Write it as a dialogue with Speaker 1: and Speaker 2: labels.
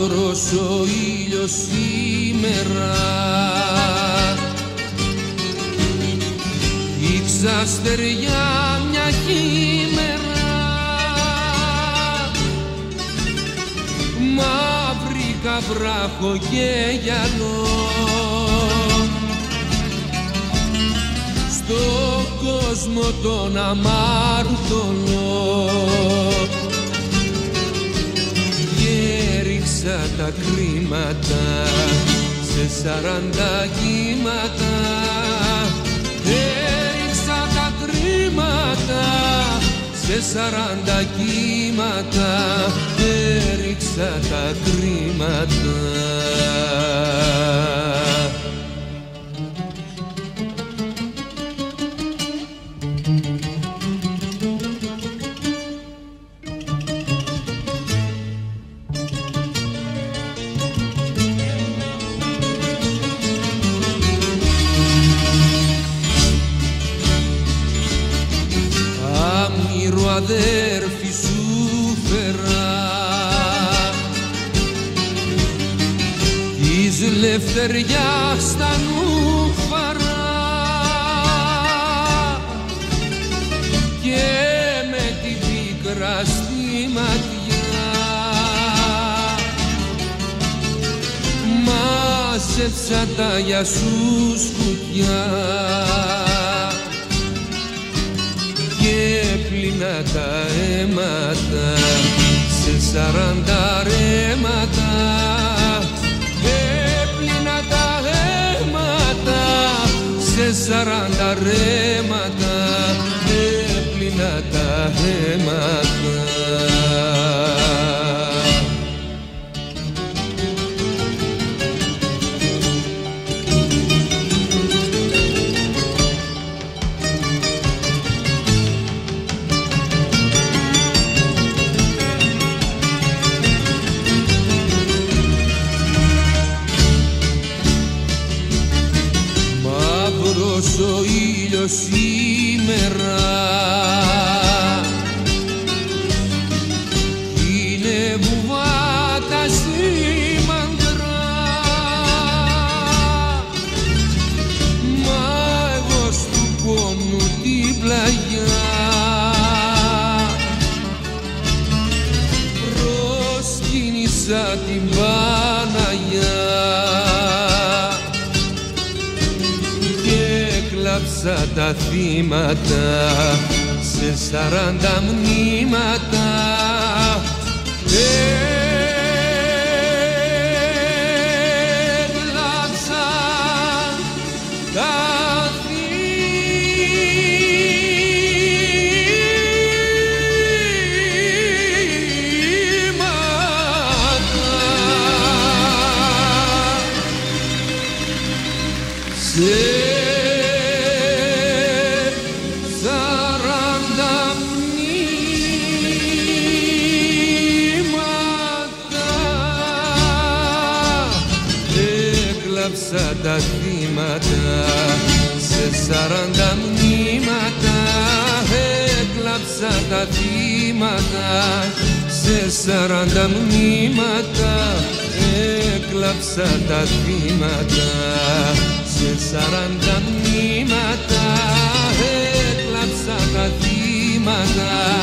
Speaker 1: Μαύρος ο ήλιος σήμερα, η ξαστεριά μια χήμερα, μαύρη καβράχο και γυαλό, στον κόσμο τον αμάρτωλο. Έριξα τα κρίματα σε 40 κύματα, έριξα τα κρίματα σε 40 κύματα, έριξα τα κρίματα. Αδέρφη σου φερά της λευτεριάς στα νουφαρά και με τη πίκρα στη ματιά μάζεψα τα για σου σκουτιά και πλύνα τα αίματα σε 40 ρέματα, έπλυνα τα αίματα σε 40 ρέματα, έπλυνα τα αίματα. Μαύρος ο ήλιος σήμερα, είναι βουβά τα σήμαντρα, μα εγώ στου πόνου την πλαγιά προσκύνησα την Παναγιά. Έκλαψα τα θύματα σε 40 μνήματα, έκλαψα τα θύματα. Έκλαψα τα θύματα σε 40 μνήματα, έκλαψα τα θύματα σε 40 μνήματα, έκλαψα τα θύματα σε 40 μνήματα, έκλαψα τα θύματα